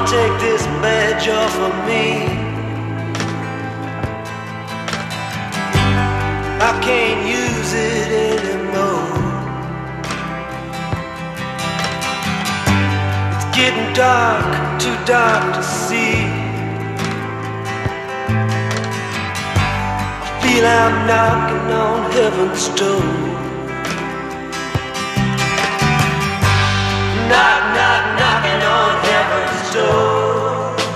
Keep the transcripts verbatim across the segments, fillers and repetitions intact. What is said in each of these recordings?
Mama, take this badge off of me. I can't use it anymore. It's getting dark, too dark to see. I feel I'm knocking on heaven's door. Knock, knock, knocking on heaven's door.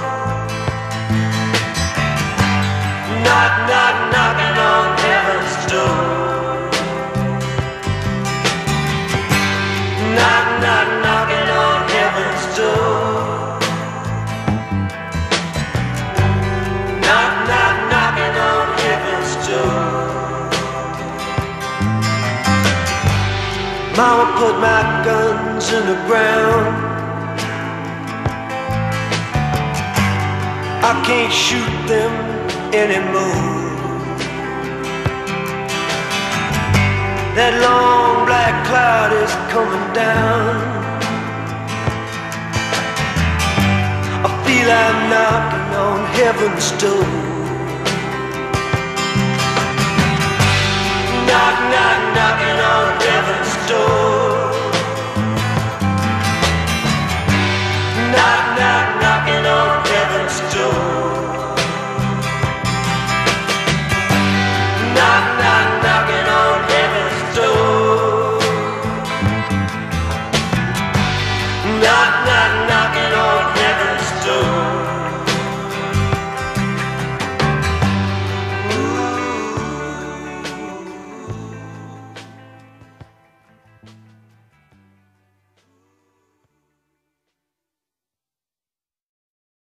Knock, knock, knocking on heaven's door. Knock, knock, knocking on heaven's door. Knock, knock, knocking on heaven's door. Mama put my guns in the ground. I can't shoot them anymore. That long black cloud is coming down. I feel I'm knocking on heaven's door. Knock, knock, knocking on heaven's door.